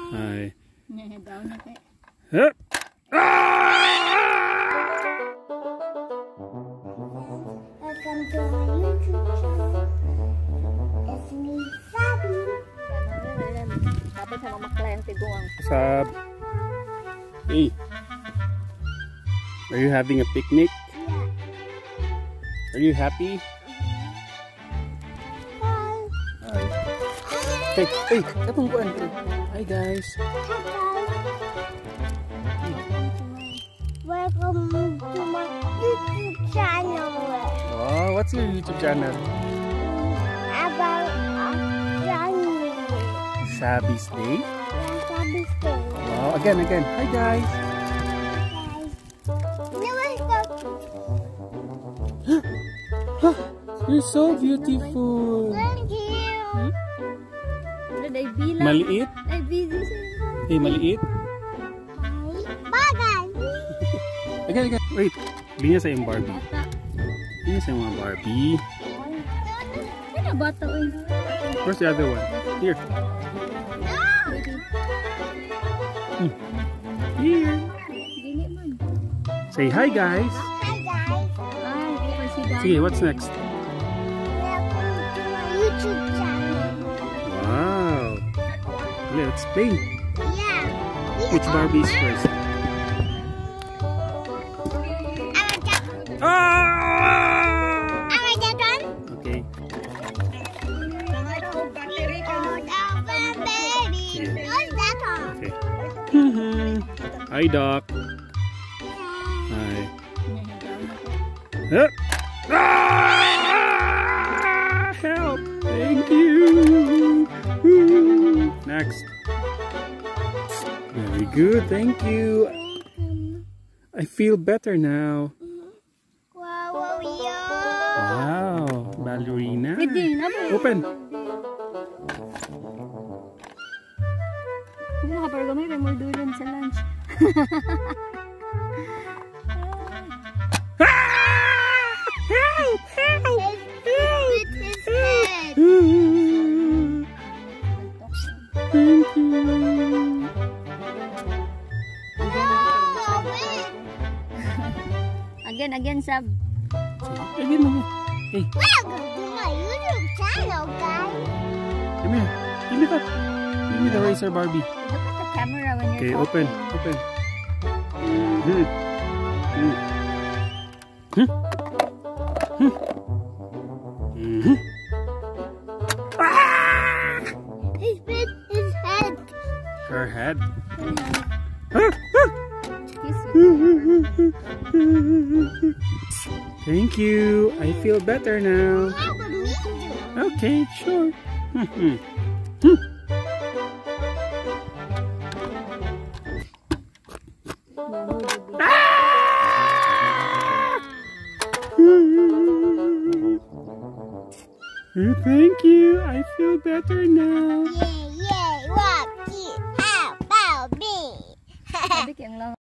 Hi. Hup. Welcome to my YouTube channel. It's me, Sabina. Dapat sa mga kliyente doon. Sab. Hey. Are you having a picnic? Yeah. Are you happy? Hi. Hey, hey, kapong kuan. Hi guys. Welcome to my YouTube channel. Wow, what's your YouTube channel? About Johnny. Sabi's Day. Sabina's Day. Wow, again. Hi guys. You're so beautiful. Thank you. Maliit? Hey, maliit? Bagay. Again. Wait. Linya sa yung Barbie. Linya sa yung mga Barbie. Where's the other one? Here. Here. Say hi guys. Hi guys. Sige, what's next? Welcome to my YouTube channel. Wow. Let's play. Yeah. Which Barbies first? Ah! Okay. Okay. Hi, Doc. Hi. Hup. Ah! Help! Thank you. Woo. Next. Very good. Thank you. I feel better now. Wow, ballerina. Open. Nakapargamay kay mo dulan sa lunch. Help! Thank you. Again, Sab. Again, mama. Hey, Welcome to my YouTube channel, guys. come here. Give me that. Give me the razor Barbie. Look at the camera when Okay, you're open. Ah! His head. Her head. Thank you. I feel better now. How would we do? Okay, sure. Thank you. I feel better now. Yay, yay, Rocky. How about me? Sabi kayang lang.